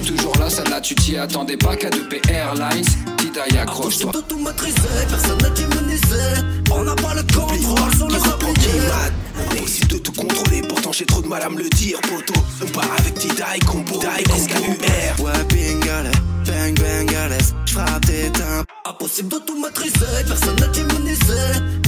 toujours là, celle-là tu t'y attendais pas. K2P Airlines, Tidaï accroche-toi. Impossible d'automatriser, personne n'a immunisé. On n'a pas le contrôle sur les appareils. Impossible de tout contrôler, pourtant j'ai trop de mal à me le dire, poto. On part avec Tidaï combo, SKUR. Ouais, pingale, bang bang à l'aise, j'frappe des timbres. Impossible d'automatriser, personne n'a immunisé.